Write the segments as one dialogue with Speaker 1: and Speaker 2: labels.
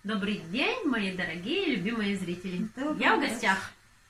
Speaker 1: Добрый день, мои дорогие, любимые зрители. Я в гостях.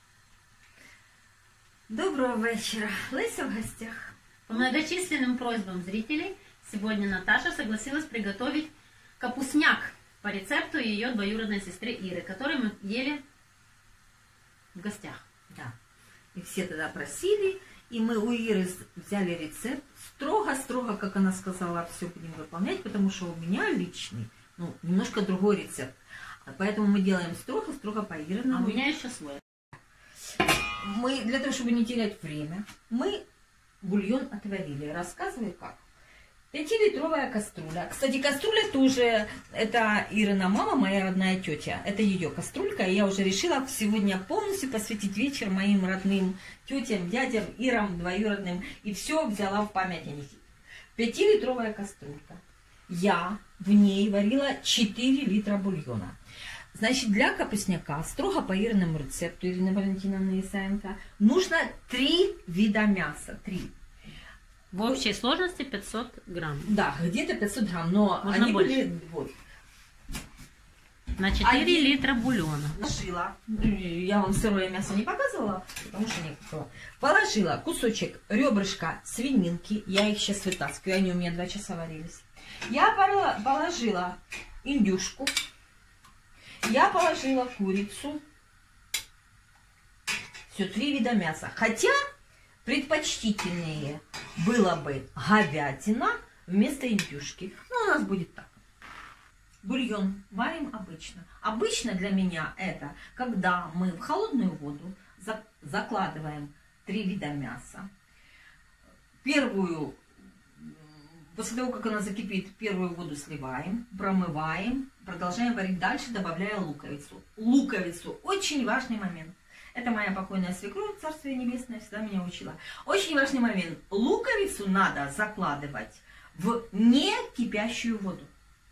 Speaker 2: Доброго вечера. Леся в гостях.
Speaker 1: По многочисленным просьбам зрителей, сегодня Наташа согласилась приготовить капустняк по рецепту ее двоюродной сестры Иры, который мы ели в гостях.
Speaker 2: Да. И все тогда просили, и мы у Иры взяли рецепт. Строго-строго, как она сказала, все будем выполнять, потому что у меня личный, немножко другой рецепт. Поэтому мы делаем строго-строго по Ириному.
Speaker 1: А у меня еще свой.
Speaker 2: Мы, для того, чтобы не терять время, мы бульон отварили. Рассказываю как. 5-литровая кастрюля. Кстати, кастрюля тоже, это Ирина мама, моя родная тетя. Это ее кастрюлька. И я уже решила сегодня полностью посвятить вечер моим родным тетям, дядям, Ирам, двоюродным. И все взяла в память о них. 5-литровая кастрюлька. Я в ней варила 4 литра бульона. Значит, для капустняка, строго по Ириному рецепту Ирины Валентиновны Исаенко, нужно 3 вида мяса. 3.
Speaker 1: В общей сложности 500 грамм.
Speaker 2: Да, где-то 500 грамм, но
Speaker 1: можно
Speaker 2: они
Speaker 1: больше.
Speaker 2: были... Вот.
Speaker 1: На 4 литра бульона.
Speaker 2: Положила, я вам сырое мясо не показывала, потому что не было. Положила кусочек ребрышка свининки, я их сейчас вытаскиваю, они у меня 2 часа варились. Я положила индюшку, я положила курицу. Все, 3 вида мяса. Хотя предпочтительнее было бы говядина вместо индюшки. Но у нас будет так. Бульон варим обычно. Обычно для меня это, когда мы в холодную воду закладываем 3 вида мяса. После того, как она закипит, первую воду сливаем, промываем, продолжаем варить дальше, добавляя луковицу. Луковицу. Очень важный момент. Это моя покойная свекровь, Царствие Небесное, всегда меня учила. Очень важный момент. Луковицу надо закладывать в не кипящую воду.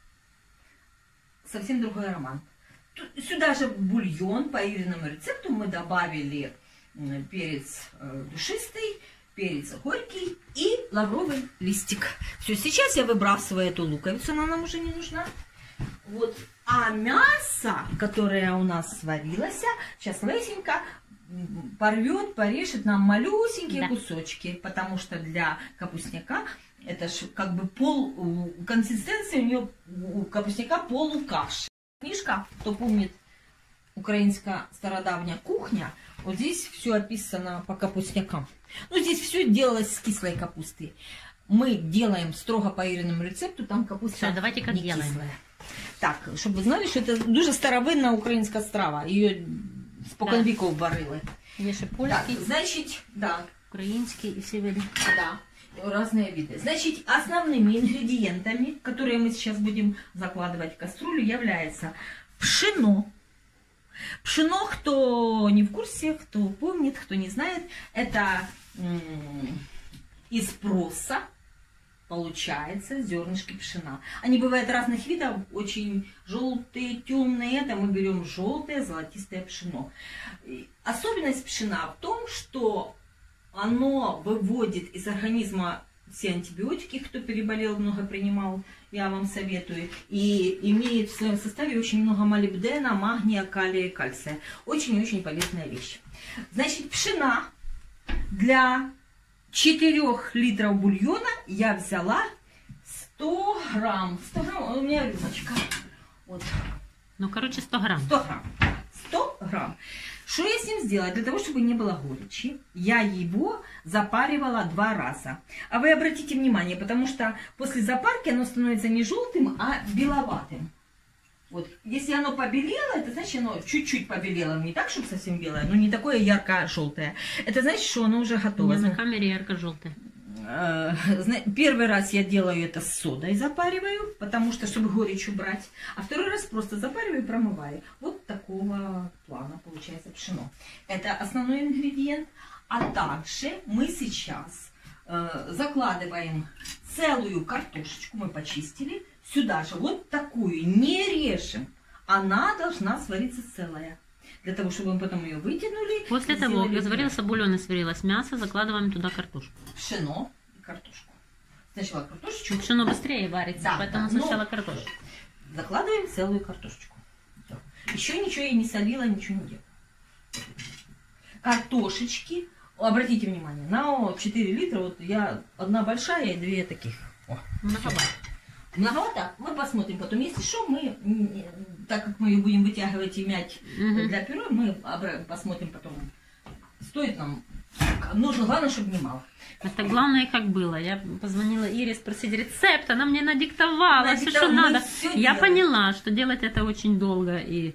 Speaker 2: Совсем другой аромат. Сюда же бульон по Ириному рецепту мы добавили перец душистый, перец горький и лавровый листик. Все, сейчас я выбрасываю эту луковицу, она нам уже не нужна. Вот. А мясо, которое у нас сварилось, сейчас Лесенька порвет, порежет нам малюсенькие кусочки, потому что для капустняка это ж как бы консистенция у нее у капустняка полукаши. Книжка, кто помнит, украинская стародавняя кухня, вот здесь все описано по капустнякам. Здесь все делалось с кислой капустой. Мы делаем строго по Ириному рецепту, там капуста
Speaker 1: все, давайте как
Speaker 2: не
Speaker 1: делаем.
Speaker 2: кислая. Так, щоб ви знали, що це дуже старовинна українська страва. Її спокон віков варили.
Speaker 1: Є ще польський,
Speaker 2: значить,
Speaker 1: український і всі види.
Speaker 2: Да, разные виды. Значит, основными ингредиентами, которые мы сейчас будем закладывать в кастрюлю, является пшено. Пшено, кто не в курсе, кто помнит, кто не знает, это из проса получается зернышки пшена. Они бывают разных видов, очень желтые, темные. Это мы берем желтое, золотистое пшено. Особенность пшена в том, что оно выводит из организма все антибиотики, кто переболел, много принимал, я вам советую. И имеет в своем составе очень много молибдена, магния, калия и кальция. Очень-очень полезная вещь. Значит, пшена для 4 литров бульона я взяла 100 грамм. 100 грамм, у меня рюмочка. Вот.
Speaker 1: 100 грамм.
Speaker 2: 100 грамм. 100 грамм. Что я с ним сделала? Для того, чтобы не было горечи, я его запаривала 2 раза. А вы обратите внимание, потому что после запарки оно становится не желтым, а беловатым. Вот. Если оно побелело, это значит, оно чуть-чуть побелело. Не так, чтобы совсем белое, но не такое ярко-желтое. Это значит, что оно уже готово.
Speaker 1: На камере ярко-желтое.
Speaker 2: Первый раз я делаю это с содой, запариваю, потому что, чтобы горечь убрать. А второй раз просто запариваю и промываю. Вот такого плана получается пшено. Это основной ингредиент. А также мы сейчас закладываем целую картошечку, мы почистили. Сюда же вот такую, не режем. Она должна свариться целая. Для того, чтобы мы потом ее вытянули.
Speaker 1: После того, как заварился бульон и сварилось мясо, закладываем туда картошку.
Speaker 2: Пшено и картошку. Сначала картошечку.
Speaker 1: Пшено быстрее варится, поэтому сначала картошку.
Speaker 2: Закладываем целую картошечку. Еще ничего я не солила, ничего не делала. Картошечки. Обратите внимание, на 4 литра вот я одна большая и 2 таких. О,
Speaker 1: Многовато.
Speaker 2: Многовато? Мы посмотрим потом. Если что, мы, так как мы ее будем вытягивать и мять для пюре, мы посмотрим потом. Стоит нам, нужно, главное, чтобы не мало.
Speaker 1: Это главное, как было. Я позвонила Ире спросить рецепт, она мне надиктовала все, что надо. Я поняла, что делать это очень долго. И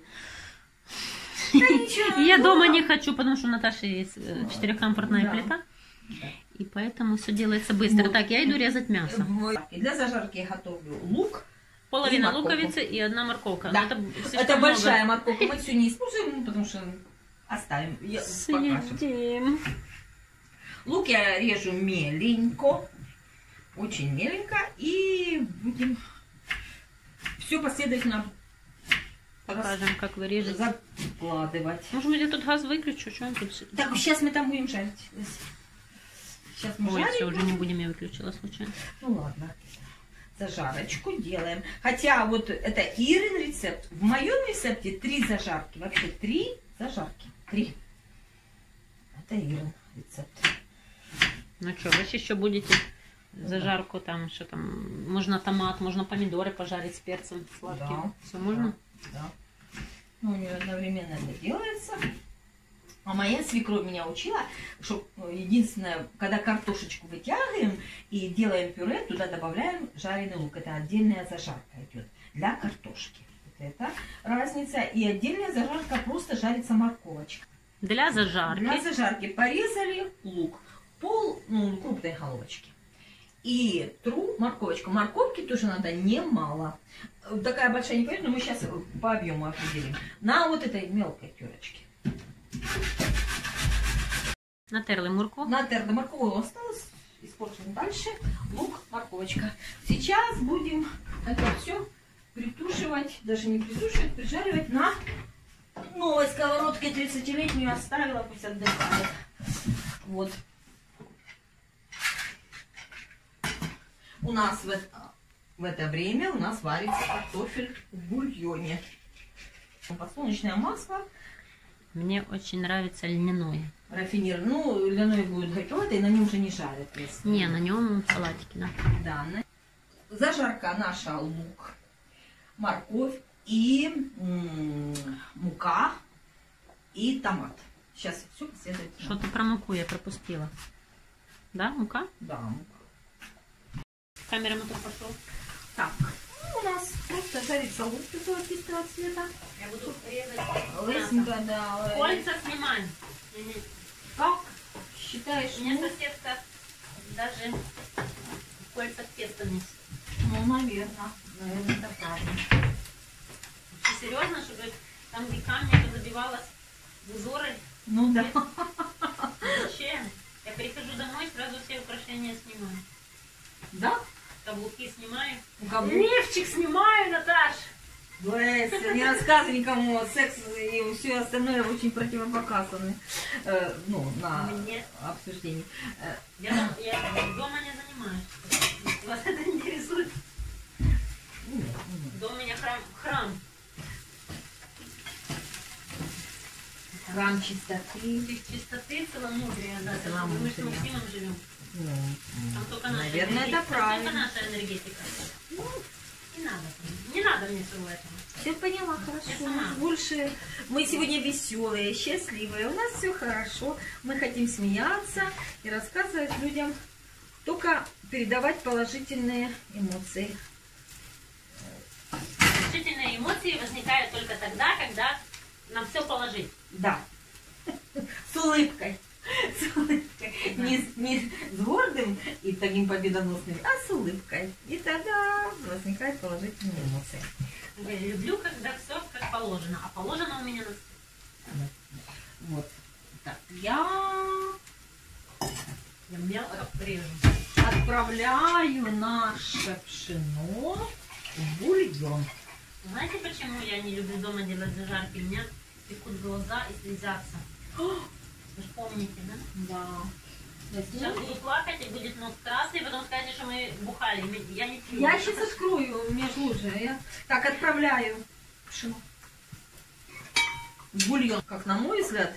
Speaker 1: я дома не хочу, потому что у Наташи есть 4-комфортная плита. И поэтому все делается быстро.
Speaker 2: Вот.
Speaker 1: Так, я иду резать мясо.
Speaker 2: Для зажарки я готовлю лук.
Speaker 1: Половина
Speaker 2: и морковку.
Speaker 1: луковицы и 1 морковка.
Speaker 2: Да.
Speaker 1: Это,
Speaker 2: Это большая морковка. Мы все не используем, потому что оставим.
Speaker 1: Съедим.
Speaker 2: Лук я режу меленько. Очень меленько. И будем все последовательно
Speaker 1: Покажем, как вы режете.
Speaker 2: закладывать.
Speaker 1: Может быть, я тут газ выключу? Что он тут?
Speaker 2: Так, сейчас мы там будем жарить. Сейчас мы
Speaker 1: Ой,
Speaker 2: жарим.
Speaker 1: все, уже не будем, я выключила случайно.
Speaker 2: Ну ладно. Зажарочку делаем. Хотя вот это Ирин рецепт. В моем рецепте 3 зажарки. Вообще 3 зажарки. 3. Это Ирин рецепт.
Speaker 1: Ну что, вы еще будете зажарку там, что там, можно томат, можно помидоры пожарить с перцем сладким.
Speaker 2: Да.
Speaker 1: Все можно?
Speaker 2: Да. Ну, у нее одновременно это делается. А моя свекровь меня учила, что единственное, когда картошечку вытягиваем и делаем пюре, туда добавляем жареный лук. Это отдельная зажарка идет для картошки. Вот это разница. И отдельная зажарка просто жарится морковочка.
Speaker 1: Для зажарки.
Speaker 2: Для зажарки порезали лук, крупной головочки. И тру морковочку. Морковки тоже надо немало. Такая большая не пойдет, но мы сейчас по объему определим. На вот этой мелкой терочке.
Speaker 1: Натерли морковку.
Speaker 2: Натерли морковку осталось. Используем дальше. Лук, морковочка. Сейчас будем это все притушивать, даже не притушивать, прижаривать на новой сковородке. 30-летнюю оставила, пусть отдыхает. Вот. У нас в это время у нас варится картофель в бульоне. Подсолнечное масло.
Speaker 1: Мне очень нравится льняное.
Speaker 2: Рафинированное. Ну, льняное будет горьковатое, и на нем уже не жарят. Если...
Speaker 1: Не, на нем салатики, да.
Speaker 2: Да. Зажарка наша лук, морковь и мука и томат. Сейчас все последовательно.
Speaker 1: Что-то про муку я пропустила. Да, мука?
Speaker 2: Да, мука.
Speaker 1: Камера мотор пошел.
Speaker 2: Так, у нас просто жарится лук золотистого цвета.
Speaker 1: Я буду резать.
Speaker 2: Лысенько, да.
Speaker 1: Кольца снимаем.
Speaker 2: Как считаешь?
Speaker 1: У меня соседка даже кольца теста несет.
Speaker 2: Ну, наверное. Наверное, это правильно.
Speaker 1: Ты серьезно, чтобы там где камни забивалось узоры?
Speaker 2: Ну да.
Speaker 1: Зачем? Я прихожу домой, сразу все украшения снимаю.
Speaker 2: Да?
Speaker 1: Каблуки снимаю.
Speaker 2: Каблук.
Speaker 1: Лифчик снимаю, Наташ!
Speaker 2: Леся, не рассказывай никому, секс и все остальное очень противопоказаны. Ну, на
Speaker 1: Мне?
Speaker 2: обсуждении.
Speaker 1: Я дома не занимаюсь. Вас это интересует?
Speaker 2: Нет.
Speaker 1: Дома у меня храм.
Speaker 2: Храм чистоты.
Speaker 1: Чистоты целомудрия, да.
Speaker 2: Целомудрия.
Speaker 1: Мы с Максимом живем. Там только наша
Speaker 2: Наверное,
Speaker 1: энергетика.
Speaker 2: это правильно.
Speaker 1: Там только наша энергетика. Ну, не надо мне всего этого.
Speaker 2: Все поняла, хорошо.
Speaker 1: Я сама.
Speaker 2: Больше мы сегодня веселые, счастливые. У нас все хорошо. Мы хотим смеяться и рассказывать людям, только передавать положительные эмоции.
Speaker 1: Положительные эмоции возникают только тогда, когда нам все положить.
Speaker 2: Да. С улыбкой. С улыбкой.
Speaker 1: Да.
Speaker 2: Не с гордым и таким победоносным, а с улыбкой. И тогда возникают положительные эмоции.
Speaker 1: Я люблю, когда все как положено. А положено у меня на...
Speaker 2: Вот. Так, я
Speaker 1: мелко режу.
Speaker 2: отправляю наше пшено в бульон.
Speaker 1: Знаете, почему я не люблю дома делать зажарки? У меня текут глаза и слезятся. Вы же помните, да?
Speaker 2: Да.
Speaker 1: Сейчас буду плакать, и будет нос красный, потом скажете, что мы бухали. Я не пью.
Speaker 2: Я сейчас открою, мне же лучше. Я так отправляю пшено. бульон, как на мой взгляд,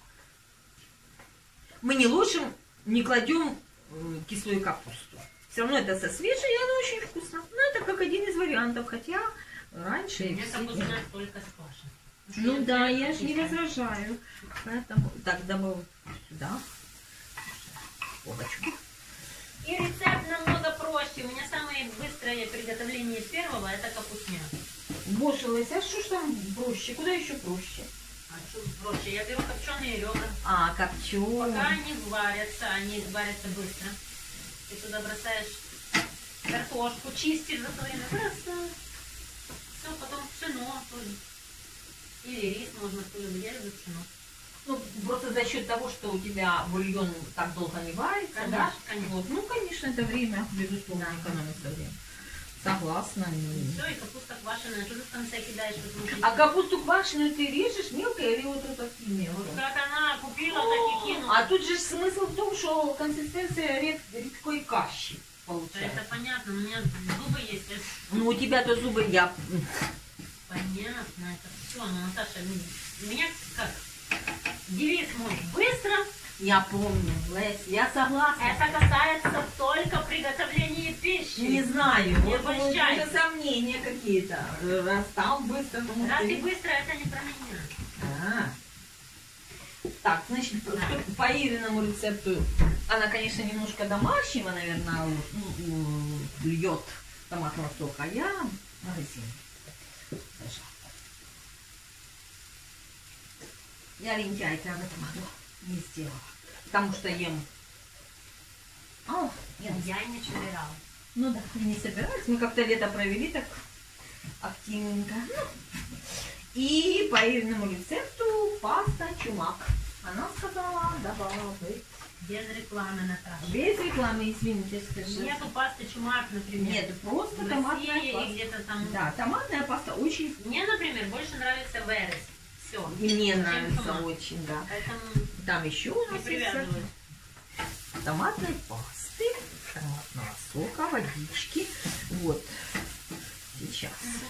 Speaker 2: мы не ложим, не кладем кислую капусту. Все равно это со свежей, и оно очень вкусно. Ну, это как один из вариантов, хотя раньше...
Speaker 1: Мне капуста только сквашена.
Speaker 2: Ну да, я же не возражаю. Поэтому так добавим сюда. Скобочку.
Speaker 1: И рецепт намного проще. У меня самое быстрое приготовление первого это капустняк.
Speaker 2: Боже, Леся, а что ж там проще? Куда еще проще?
Speaker 1: А что проще? Я беру копченые ребра.
Speaker 2: А, копченые.
Speaker 1: Пока они варятся быстро. Ты туда бросаешь картошку, чистишь за то время. Бросаешь. Все, потом пшено тоже. Или рис можно тоже, я люблю пшено.
Speaker 2: Ну, просто за счет того, что у тебя бульон так долго не варится,
Speaker 1: Конечно,
Speaker 2: да?
Speaker 1: конечно.
Speaker 2: Вот. Ну, конечно, это время, безусловно, экономится время. Согласна.
Speaker 1: Все, и капуста квашеная, что ты в конце кидаешь?
Speaker 2: А капусту квашеную ты режешь мелко или вот такие мелко?
Speaker 1: Вот как она купила, так и кинула.
Speaker 2: А тут же смысл в том, что консистенция редкой каши получается.
Speaker 1: Это понятно, у меня зубы есть.
Speaker 2: Ну, у тебя-то зубы я...
Speaker 1: Понятно, это все. Ну, Наташа, у меня как? Девиз мой быстро.
Speaker 2: Я помню, Лесь, я согласна.
Speaker 1: Это касается только приготовления пищи.
Speaker 2: Не знаю,
Speaker 1: Не
Speaker 2: вот
Speaker 1: обольщайся.
Speaker 2: это сомнения какие-то. Раз там быстро, то
Speaker 1: Раз и быстро, это не про меня.
Speaker 2: Так, значит, по Ириному рецепту, она, конечно, немножко домашнего, наверное, льет томатного сока, а я магазин. Я лентяйка об этом году не сделала, потому что ем.
Speaker 1: Я и не собирала.
Speaker 2: Ну да, я не собираюсь. Мы как-то лето провели так активненько. И по Ириному рецепту паста чумак. Она сказала добавить.
Speaker 1: Без рекламы, Наташа.
Speaker 2: Без рекламы, извините, скажи.
Speaker 1: Нету пасты чумак, например.
Speaker 2: Нет, просто
Speaker 1: в
Speaker 2: томатная
Speaker 1: России
Speaker 2: паста.
Speaker 1: И где-то там.
Speaker 2: Да, томатная паста очень...
Speaker 1: Мне, например, больше нравится верес. Все.
Speaker 2: И мне нравится очень, да.
Speaker 1: Поэтому
Speaker 2: Там еще у
Speaker 1: не
Speaker 2: нас есть
Speaker 1: привязываюсь.
Speaker 2: томатной пасты, томатного сока, водички. Вот. Сейчас.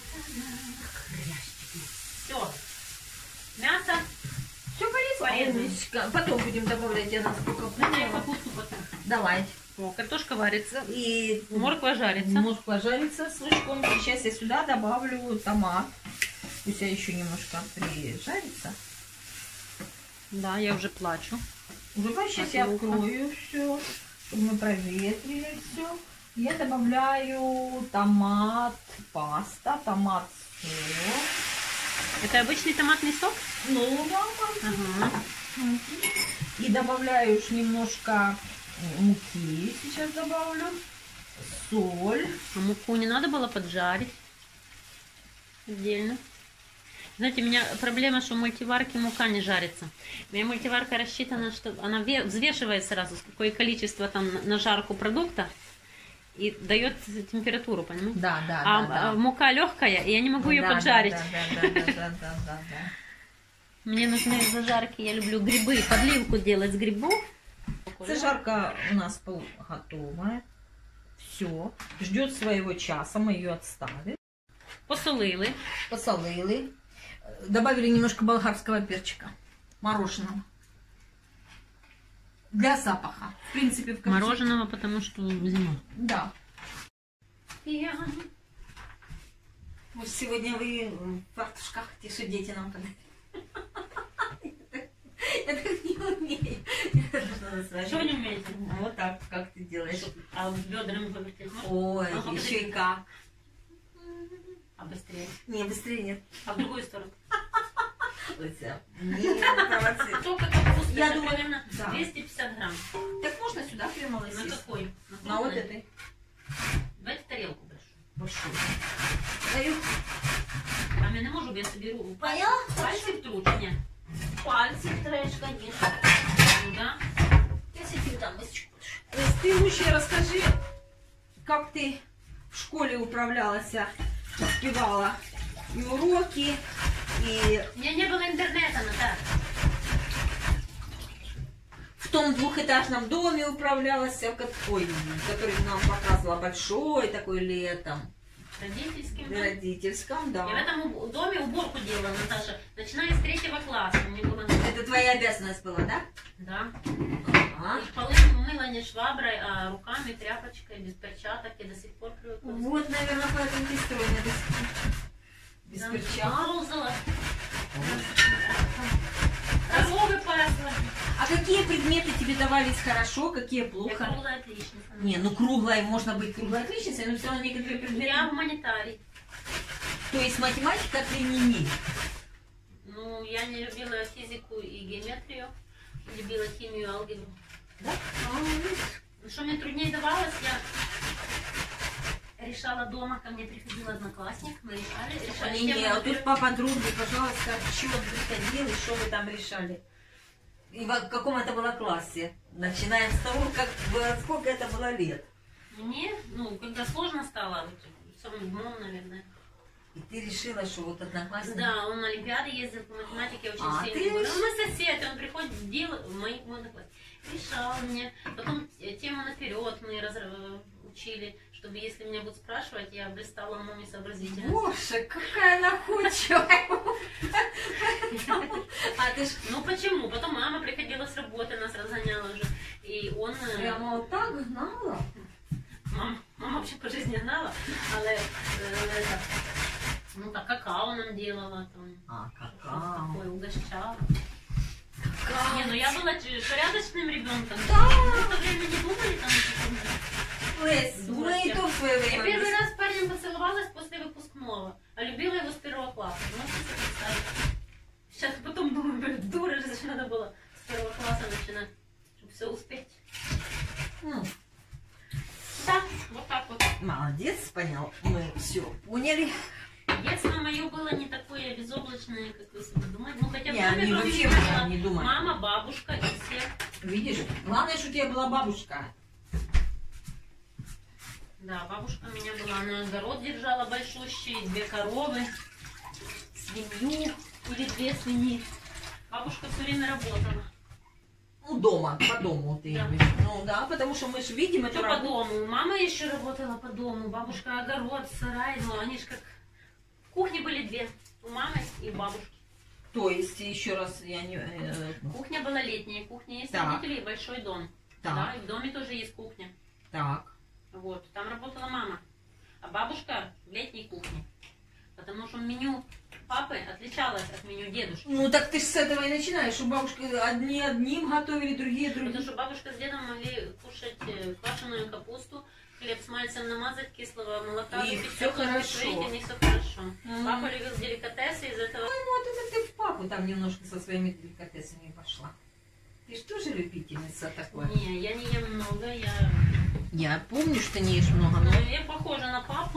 Speaker 1: Все. Мясо.
Speaker 2: Все порезано. Потом будем добавлять, я насколько
Speaker 1: Я
Speaker 2: поняла.
Speaker 1: капусту потом.
Speaker 2: Давай.
Speaker 1: О, картошка варится.
Speaker 2: И
Speaker 1: Морква жарится.
Speaker 2: морква жарится с лучком. Сейчас я сюда добавлю томат. Пусть я еще немножко прижарится.
Speaker 1: Да, я уже плачу.
Speaker 2: Уже сейчас я открою все, чтобы мы проветрили все. Я добавляю томат, паста, томат, сок.
Speaker 1: Это обычный томатный сок?
Speaker 2: Ну да,
Speaker 1: Ага.
Speaker 2: и добавляю уж немножко муки. Сейчас добавлю. Соль.
Speaker 1: А муку не надо было поджарить отдельно? Знаете, у меня проблема, что в мультиварке мука не жарится. У меня мультиварка рассчитана, что она взвешивает сразу, какое количество там на жарку продукта и дает температуру, понимаете?
Speaker 2: Да.
Speaker 1: А мука легкая, и я не могу ее поджарить.
Speaker 2: Да.
Speaker 1: Мне нужны зажарки, я люблю грибы, подливку делать с грибов.
Speaker 2: Зажарка у нас готовая. Все. Ждет своего часа, мы ее отставим.
Speaker 1: Посолили.
Speaker 2: Посолили. Добавили немножко болгарского перчика. Мороженого. Для запаха. В принципе, в
Speaker 1: Мороженого, потому что зима.
Speaker 2: Да. Вот сегодня вы в фартушках, те, что дети нам подарили. Я так не умею.
Speaker 1: Что вы не умеете?
Speaker 2: Вот так, как ты делаешь.
Speaker 1: А бедрами повертеть можно?
Speaker 2: Ой, еще и как.
Speaker 1: А быстрее?
Speaker 2: Не, быстрее нет.
Speaker 1: А в другую сторону?
Speaker 2: Не провоцируй.
Speaker 1: Только капуста,
Speaker 2: Я
Speaker 1: это
Speaker 2: думаю,
Speaker 1: примерно
Speaker 2: да.
Speaker 1: 250 грамм.
Speaker 2: Так можно сюда прямо
Speaker 1: На
Speaker 2: лосись?
Speaker 1: какой?
Speaker 2: На вот этой.
Speaker 1: Давайте тарелку большую.
Speaker 2: Большую. Даю.
Speaker 1: А я не можу, я соберу.
Speaker 2: Поняла?
Speaker 1: Пальцы втруть, нет.
Speaker 2: Пальцы трешь, конечно.
Speaker 1: Ну да.
Speaker 2: Я себе там быстренько. Ты лучше расскажи, как ты в школе управлялась, успевала и уроки, и
Speaker 1: У меня не было интернета, Наташа.
Speaker 2: в том двухэтажном доме управлялась, который нам показывала, большой такой летом.
Speaker 1: Родительским.
Speaker 2: В родительском, да.
Speaker 1: Я в этом доме уборку делала, Наташа. Начиная с 3 класса. Мне было...
Speaker 2: Это твоя обязанность была, да?
Speaker 1: Да.
Speaker 2: Ага.
Speaker 1: И полы мыла не шваброй, а руками, тряпочкой, без перчаток. Я до сих пор привыкла.
Speaker 2: Вот, наверное, поэтому ты стройная до сих пор. Без
Speaker 1: Да.
Speaker 2: перчаток.
Speaker 1: Ползала. Коровы пасла.
Speaker 2: А какие предметы тебе давались хорошо, какие
Speaker 1: Я
Speaker 2: плохо?
Speaker 1: круглая отличница.
Speaker 2: Не, ну круглая, можно быть круглой отличницей, но все равно некоторые предметы...
Speaker 1: Я гуманитарий.
Speaker 2: То есть математика ты не.
Speaker 1: Ну, я не любила физику и геометрию. Любила химию и алгебру.
Speaker 2: Да?
Speaker 1: Ну, что мне труднее давалось, я решала дома, ко мне приходил одноклассник, мы решали
Speaker 2: Не,
Speaker 1: тему,
Speaker 2: а тут поподробнее, пожалуйста, что он приходил и что вы там решали. И в каком это было классе? Начинаем с того, сколько это было лет.
Speaker 1: Мне, ну, когда сложно стало, вот, в самом дном, наверное.
Speaker 2: И ты решила, что вот одноклассник...
Speaker 1: Да, он на Олимпиады ездил по математике очень
Speaker 2: А,
Speaker 1: сильно.
Speaker 2: ты
Speaker 1: Он мой сосед, и он приходит, делал, мой одноклассник, решал мне. Потом тему наперед мы учили, чтобы если меня будут спрашивать, я блистала умом и сообразительностью.
Speaker 2: Боже, какая находчивая! А ты ж...
Speaker 1: Ну почему? Потом мама приходила с работы, нас разгоняла уже. И он...
Speaker 2: Прямо вот так гнала?
Speaker 1: Мама вообще по жизни гнала, але ну так какао нам делала, там,
Speaker 2: А,
Speaker 1: что-то
Speaker 2: какао.
Speaker 1: такое, угощала. Не, ну я была порядочным ребенком.
Speaker 2: Да.
Speaker 1: Мы в то время не думали там.
Speaker 2: Лесь, мы и то в свое
Speaker 1: Я
Speaker 2: время...
Speaker 1: первый раз с парнем поцеловалась после выпускного, а любила его с 1 класса. Можете себе представить? Сейчас потом думаю, блин, дура же, зачем надо было с 1 класса начинать, чтобы все успеть. Да, вот так вот.
Speaker 2: Молодец, понял. Мы все поняли.
Speaker 1: Детство мое было не такое безоблачное, как вы себе думаете. Ну, хотя бы
Speaker 2: Я
Speaker 1: доме
Speaker 2: не
Speaker 1: кроме
Speaker 2: вообще
Speaker 1: меня была
Speaker 2: не думаю.
Speaker 1: мама, бабушка и все.
Speaker 2: Видишь, главное, что у тебя была бабушка.
Speaker 1: Да, бабушка у меня была, она огород держала большущий, 2 коровы, свинью или 2 свиньи. Бабушка все время работала.
Speaker 2: Ну, дома, по дому ты
Speaker 1: Да.
Speaker 2: имеешь. Ну, да, потому что мы же видим эту
Speaker 1: Что по
Speaker 2: работу.
Speaker 1: дому? Мама еще работала по дому, бабушка огород, сарай, ну они же как... Кухни были 2, у мамы и у бабушки.
Speaker 2: То есть, еще раз, я не...
Speaker 1: Кухня была летняя, кухня есть
Speaker 2: Так.
Speaker 1: родители и большой дом.
Speaker 2: Так.
Speaker 1: Да, и в доме тоже есть кухня.
Speaker 2: Так.
Speaker 1: Вот, там работала мама, а бабушка в летней кухне. Потому что меню папы отличалось от меню дедушки.
Speaker 2: Ну, так ты же с этого и начинаешь, что бабушка одним готовили, другие
Speaker 1: Потому
Speaker 2: другим.
Speaker 1: что бабушка с дедом могли кушать квашеную капусту, хлеб с мальцем намазать, кислого молока,
Speaker 2: И
Speaker 1: выпить
Speaker 2: всё
Speaker 1: картошку
Speaker 2: хорошо.
Speaker 1: фри, и у них все хорошо.
Speaker 2: Мгм.
Speaker 1: Папа любил деликатесы, из этого...
Speaker 2: Ну, вот это ты в папу там немножко со своими деликатесами пошла. Ты же тоже любительница такой.
Speaker 1: Не, я не ем много,
Speaker 2: Я помню, что не ешь много,
Speaker 1: ну, я похожа на папу,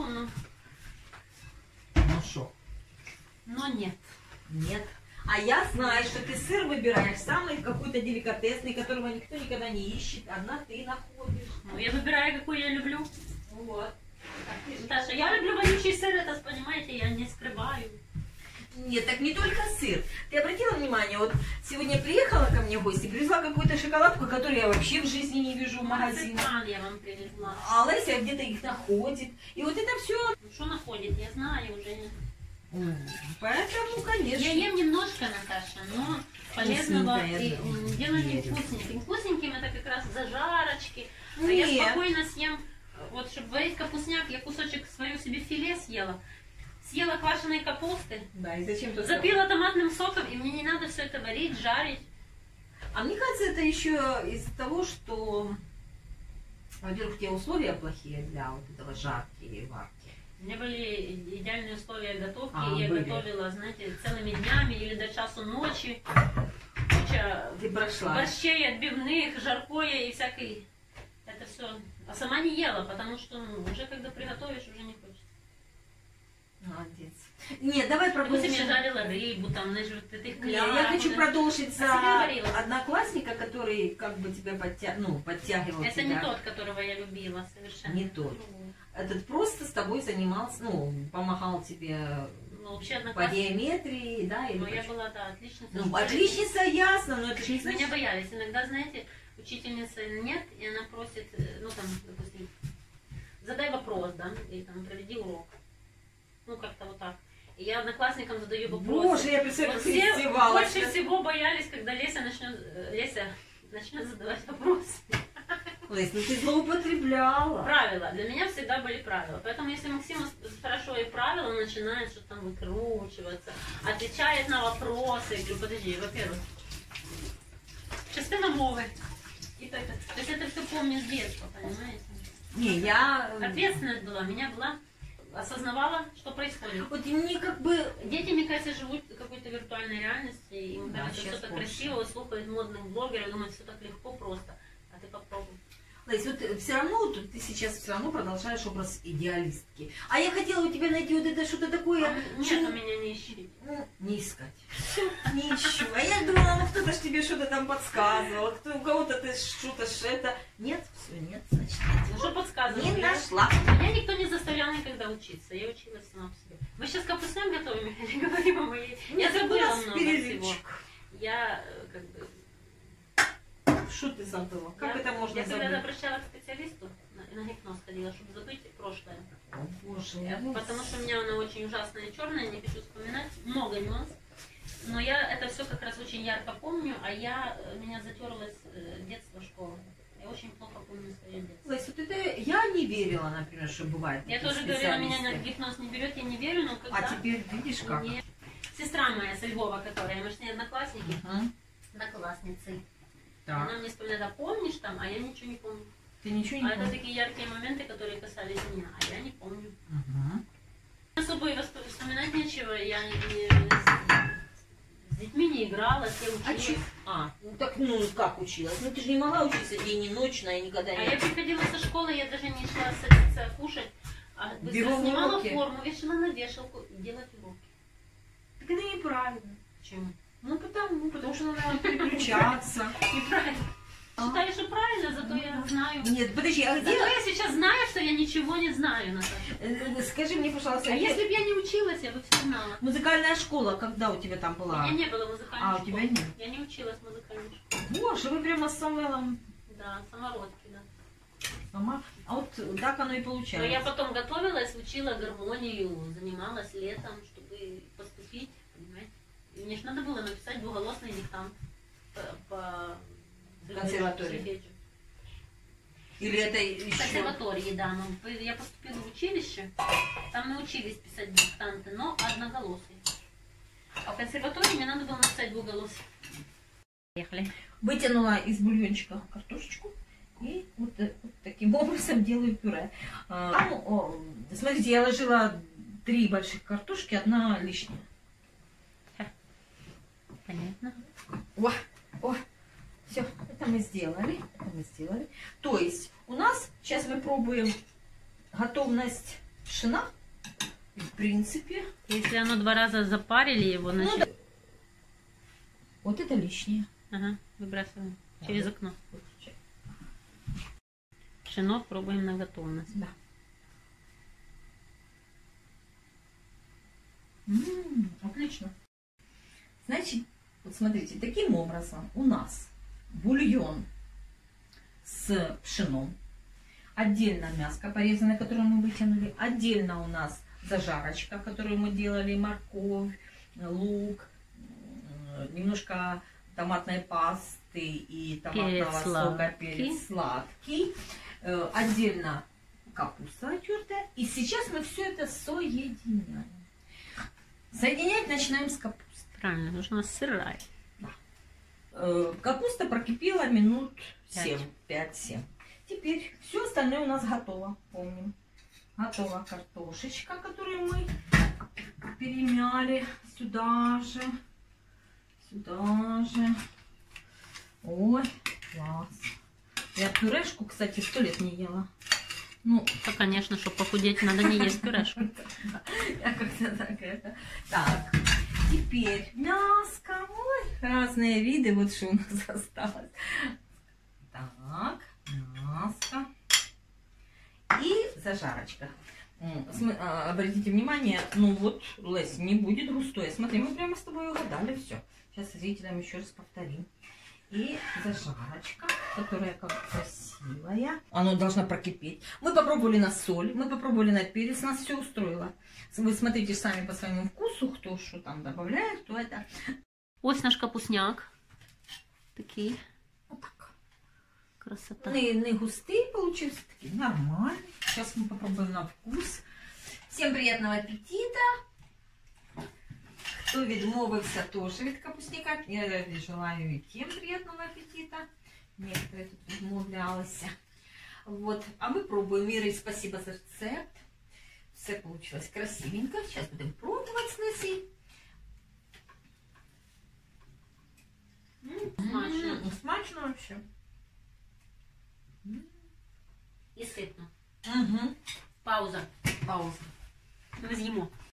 Speaker 2: Ну что?
Speaker 1: но нет.
Speaker 2: Нет. А я знаю, что ты сыр выбираешь самый какой-то деликатесный, которого никто никогда не ищет. Одна ты находишь.
Speaker 1: Ну, я выбираю, какой я люблю.
Speaker 2: Вот.
Speaker 1: Таша, я люблю вонючий сыр, это, понимаете, я не скрываю.
Speaker 2: Нет, так не только сыр. Ты обратила внимание, вот сегодня приехала ко мне в гости, привезла какую-то шоколадку, которую я вообще в жизни не вижу в магазине.
Speaker 1: Марципан я вам привезла.
Speaker 2: А Леся где-то их находит. И вот это все.
Speaker 1: Ну, что находит, я знаю уже.
Speaker 2: Поэтому, конечно.
Speaker 1: Я ем немножко, Наташа, но полезного
Speaker 2: Вкусненькое,
Speaker 1: и
Speaker 2: да.
Speaker 1: дело не
Speaker 2: Верю.
Speaker 1: вкусненьким. Вкусненьким это как раз зажарочки. А я
Speaker 2: Нет.
Speaker 1: спокойно съем, вот чтобы варить капустняк, я кусочек свою себе филе съела. Съела квашеной капусты,
Speaker 2: Да, и зачем тут
Speaker 1: запила томатным соком, и мне не надо все это варить, жарить.
Speaker 2: А мне кажется, это еще из-за того, что, во-первых, те условия плохие для вот этого жарки и варки.
Speaker 1: У меня были идеальные условия готовки,
Speaker 2: А,
Speaker 1: и я
Speaker 2: были.
Speaker 1: готовила, знаете, целыми днями или до часу ночи. Куча
Speaker 2: Ты прошла.
Speaker 1: борщей, отбивных, жаркое и всякой. Это все. А сама не ела, потому что уже когда приготовишь, уже не хочется.
Speaker 2: Молодец. Нет, давай
Speaker 1: Допустим,
Speaker 2: продолжим.
Speaker 1: я жарила рыбу, там, знаешь, вот этих
Speaker 2: Не,
Speaker 1: кляров.
Speaker 2: я хочу
Speaker 1: да.
Speaker 2: продолжить за
Speaker 1: А себе варила?
Speaker 2: одноклассника, который как бы тебя подтягивал
Speaker 1: Это
Speaker 2: тебя.
Speaker 1: не тот, которого я любила, совершенно.
Speaker 2: Не тот.
Speaker 1: Ну,
Speaker 2: Этот просто с тобой занимался, ну, помогал тебе
Speaker 1: Ну, вообще
Speaker 2: по
Speaker 1: одноклассники.
Speaker 2: геометрии, да? Или
Speaker 1: Но я
Speaker 2: почему?
Speaker 1: была, да, отличница.
Speaker 2: Ну,
Speaker 1: школы.
Speaker 2: отличница, ясно, но это же не
Speaker 1: Меня
Speaker 2: значит...
Speaker 1: боялись. Иногда, знаете, учительницы нет, и она просит, ну там, допустим, задай вопрос, да, или там проведи урок. Ну, как-то вот так. И я одноклассникам задаю вопросы.
Speaker 2: Боже, я представляю,
Speaker 1: Вот
Speaker 2: как
Speaker 1: все
Speaker 2: ты издевалась.
Speaker 1: больше всего боялись, когда Леся начнет задавать вопросы.
Speaker 2: Лесь, ну ты злоупотребляла.
Speaker 1: Правила. Для меня всегда были правила. Поэтому если Максим хорошо и правила, начинает что-то там выкручиваться, отвечает на вопросы. Я говорю, подожди, во-первых, частина мовы. То есть это все помню с детства, понимаете?
Speaker 2: Не, я...
Speaker 1: Ответственность была, меня была, осознавала, что происходит.
Speaker 2: Вот мне как бы...
Speaker 1: Дети, мне кажется, живут в какой-то виртуальной реальности, и им
Speaker 2: Да,
Speaker 1: кажется,
Speaker 2: сейчас
Speaker 1: все так
Speaker 2: больше.
Speaker 1: красиво, слухают модных блогеров, думают, все так легко, просто. А ты попробуй.
Speaker 2: Лесь, вот все равно вот ты сейчас все равно продолжаешь образ идеалистки. А я хотела у тебя найти вот это что-то такое...
Speaker 1: Нет, у меня не ищи.
Speaker 2: Ну, не искать. Все, не ищу. А я думала, ну кто-то ж тебе что-то там подсказывал, у кого-то ты что-то это. Нет, все, нет, значит,
Speaker 1: Ну что подсказывать?
Speaker 2: не нашла.
Speaker 1: Меня никто не заставлял никогда учиться, я училась сама по себе. Мы сейчас капустян готовим, или говорим о моей... Я
Speaker 2: Нет, у
Speaker 1: забыла
Speaker 2: нас
Speaker 1: много всего.
Speaker 2: перерывчик.
Speaker 1: Я как бы...
Speaker 2: Что ты забыла? Как
Speaker 1: я,
Speaker 2: это можно
Speaker 1: я
Speaker 2: забыть?
Speaker 1: когда обращалась к специалисту, на гипноз ходила, чтобы забыть прошлое.
Speaker 2: О, боже мой.
Speaker 1: Потому что у меня она очень ужасная и черная, не хочу вспоминать, много нюансов. Но я это все как раз очень ярко помню, а меня затерлась детство, школа. Я очень плохо помню свое детство.
Speaker 2: Лесь, вот это я не верила, например, что бывает.
Speaker 1: Я
Speaker 2: такие
Speaker 1: тоже говорила, меня
Speaker 2: специалисты.
Speaker 1: на гипноз не берет, я не верю, но когда...
Speaker 2: А теперь видишь как?
Speaker 1: Мне... Сестра моя со Львова, которая, мы с ней одноклассники,
Speaker 2: Мгм.
Speaker 1: одноклассницы.
Speaker 2: Так.
Speaker 1: Она мне вспоминает, а помнишь там, а я ничего не помню.
Speaker 2: Ты ничего не
Speaker 1: А это
Speaker 2: помнишь?
Speaker 1: такие яркие моменты, которые касались меня, а я не помню.
Speaker 2: Мгм.
Speaker 1: Особо и вспоминать нечего, я с детьми не играла, все
Speaker 2: А
Speaker 1: училась.
Speaker 2: че? Ну так, ну как училась? Ну ты же не могла учиться день и ночь, и никогда
Speaker 1: А
Speaker 2: не...
Speaker 1: я приходила со школы, я даже не шла садиться кушать, а быстро
Speaker 2: Бегом
Speaker 1: снимала
Speaker 2: уроки.
Speaker 1: форму, вешала на вешалку и делать уроки.
Speaker 2: Так это неправильно.
Speaker 1: Почему?
Speaker 2: Ну потому что надо переключаться.
Speaker 1: Неправильно. Считаю, что правильно, зато я знаю.
Speaker 2: Нет, подожди, а
Speaker 1: Зато
Speaker 2: где...
Speaker 1: я сейчас знаю, что я ничего не знаю, Наташа.
Speaker 2: Скажи мне, пожалуйста,
Speaker 1: А если бы я не училась, я бы все знала.
Speaker 2: музыкальная школа, когда у тебя там
Speaker 1: У
Speaker 2: была?
Speaker 1: меня не было музыкальной
Speaker 2: А, у
Speaker 1: школы.
Speaker 2: тебя нет?
Speaker 1: Я не училась в музыкальной школе.
Speaker 2: Боже, вы прямо с Самвелом
Speaker 1: Да, самородки, да.
Speaker 2: сама. А вот так оно и
Speaker 1: Но
Speaker 2: получается.
Speaker 1: я потом готовилась, учила гармонию, занималась летом, чтобы поступить, понимаете. И мне же надо было написать двуголосный диктант по
Speaker 2: Консерватории.
Speaker 1: сольфеджио.
Speaker 2: Или это
Speaker 1: В
Speaker 2: еще...
Speaker 1: консерватории, да. Но я поступила в училище, там мы учились писать диктанты, но одноголосые. А в консерватории мне надо было написать двуголосый. Поехали.
Speaker 2: Вытянула из бульончика картошечку и вот таким образом делаю пюре. Смотрите, я ложила 3 больших картошки, 1 лишняя.
Speaker 1: Понятно.
Speaker 2: О, все, это мы сделали. То есть у нас, сейчас мы пробуем готовность пшена. И в принципе...
Speaker 1: Если оно 2 раза запарили его,
Speaker 2: Ну,
Speaker 1: значит...
Speaker 2: да. Вот это лишнее.
Speaker 1: Ага, выбрасываем через
Speaker 2: Да.
Speaker 1: окно. Пшено пробуем на готовность.
Speaker 2: Да. Отлично. Значит, вот смотрите, таким образом у нас бульон с пшеном, отдельно мяско порезанное, которое мы вытянули, отдельно у нас зажарочка, которую мы делали, морковь, лук, немножко томатной пасты и томатного сока, перец сладкий, отдельно капуста тертая. И сейчас мы все это соединяем. Соединять начинаем с капусты.
Speaker 1: Правильно, потому что у нас сырая.
Speaker 2: Капуста прокипела минут
Speaker 1: 5.
Speaker 2: 5-7. Теперь все остальное у нас готово. Помним. Готова картошечка, которую мы перемяли. Сюда же. Сюда же. Ой, класс. Я пюрешку, кстати, 100 лет не ела. Ну,
Speaker 1: То, конечно, чтобы похудеть, надо не есть пюрешку.
Speaker 2: я как-то так это. Так, теперь мяско. Ой, разные виды. Вот что у нас осталось. Так, мяско. И зажарочка. Обратите внимание, ну вот, Лесь, не будет густое. Смотри, мы прямо с тобой угадали все. Сейчас зрителям еще раз повторим. И зажарочка, которая как красивая. Оно должно прокипеть. Мы попробовали на соль, мы попробовали на перец, нас все устроило. Вы смотрите сами по своему вкусу, кто что там добавляет, кто это.
Speaker 1: Ось наш капусняк. Такий.
Speaker 2: Вот так.
Speaker 1: Красота.
Speaker 2: Не густые получился, такие нормальные. Сейчас мы попробуем на вкус. Всем приятного аппетита. Хто відмовився теж від капусняка, я желаю і тим приятного аппетита. Некоторые тут відмовлялися. Вот. А мы пробуем. Мира, спасибо за рецепт. Все получилось красивенько. Сейчас будем пробовать с Лесей.
Speaker 1: Смачно.
Speaker 2: Смачно вообще.
Speaker 1: І ситно.
Speaker 2: Угу.
Speaker 1: Пауза.
Speaker 2: Пауза.
Speaker 1: Ми з'їмо.